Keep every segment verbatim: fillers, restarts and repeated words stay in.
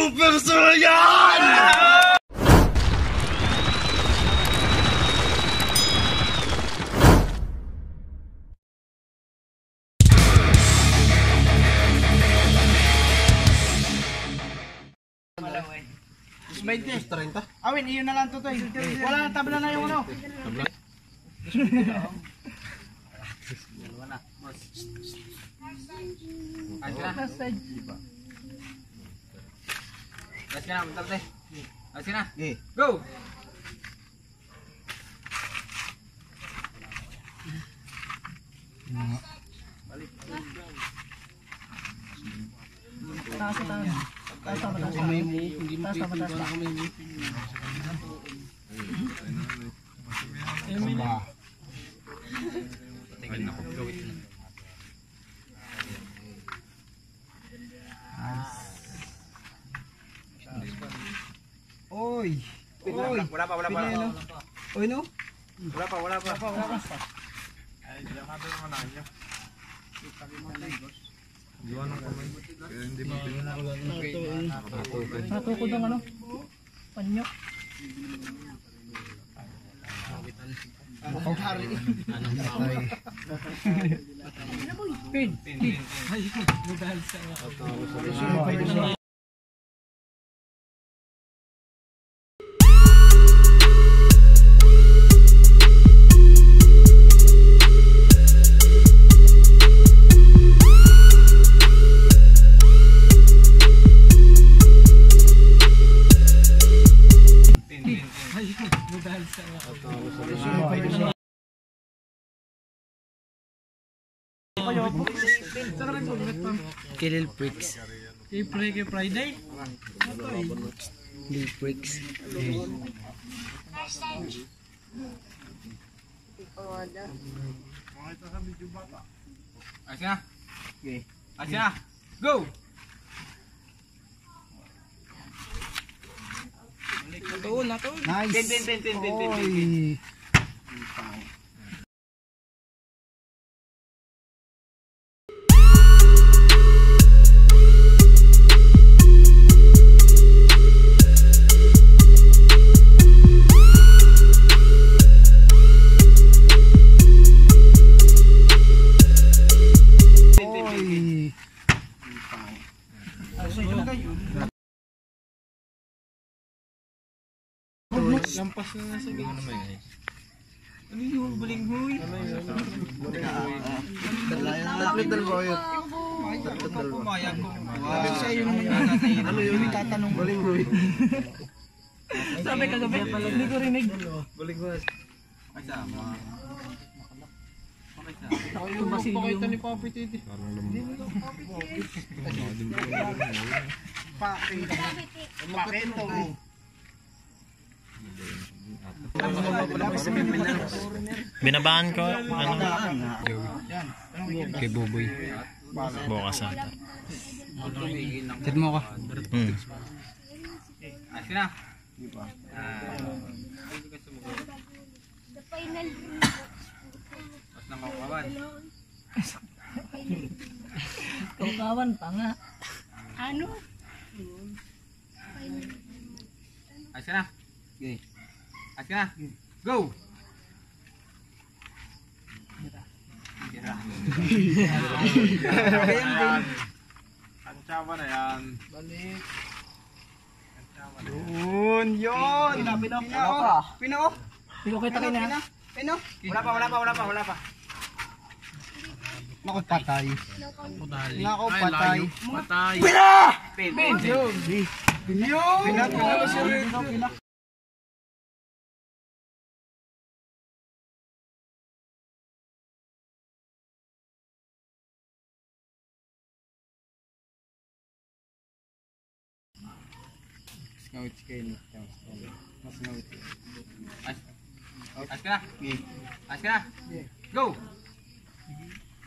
Persona yan! twenty. Awin, iyon na lang to to. Wala nang tabla na yung ano. Ayos na, mental teh. Ayos na. Go! Balik. Taas, taas. Taas, taas, taas. Taas, taas, taas. Oy. Oy. Wala pa, wala pa. Oy no? Wala pa, wala pa. Wala pa. Ay, diyan ka doon naman niyo. Iwan ang kamay. Kaya hindi mo pinunakalan. Natukod ang ano? Panyo. Ang hari. Pin. Pin. Ay, dahil sa Kilil Pricks. Freaky Friday. Lil Pricks. Ayos na. Ayos na. Go! Natuon, natuon. Nice. Pin, pin, pin, pin, pin, pin, pin. Oy. Lampas na nasa gawin naman eh. Ano yung balinghoy? Tatlit dalawa yun. Pumayag ko. Siya yung ano yun, tatanong balinghoy. Sabi kagabi, hindi ko rinig. Balinghoy. Kasama. Ako yung pakita ni Papi Titi. Parang lambo. Pakita. Pakita mo. Binabahan ko ano kay Buboy. Bukas ata. Tignan mo ka. Hmm. Ayos na. The final. Tapos na makawan. Kaukawan pa nga. Ano? Ayos na. Ayos na. Go! Tira. Kansyawa na yan. Balik. Yun, yun. Pino, pino. Pino. Pino kita kina. Pino. Wala pa, wala pa, wala pa, wala pa. Naku, patay. Naku, patay. Patay. Pina! Pin, pin. Yun. Pino. Pino. Pino. Pino. Ngawit si Kenny. Mas ngawit. Ayos. Ayos ka na. Ayos ka na. Go!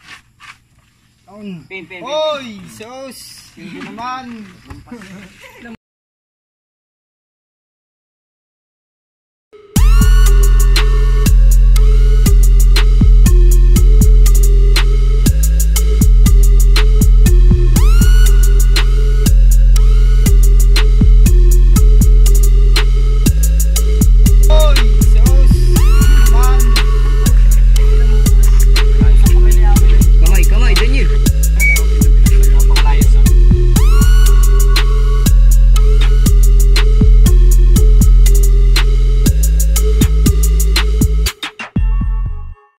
Pin, pin, pin. Oy, sus. Hindi naman.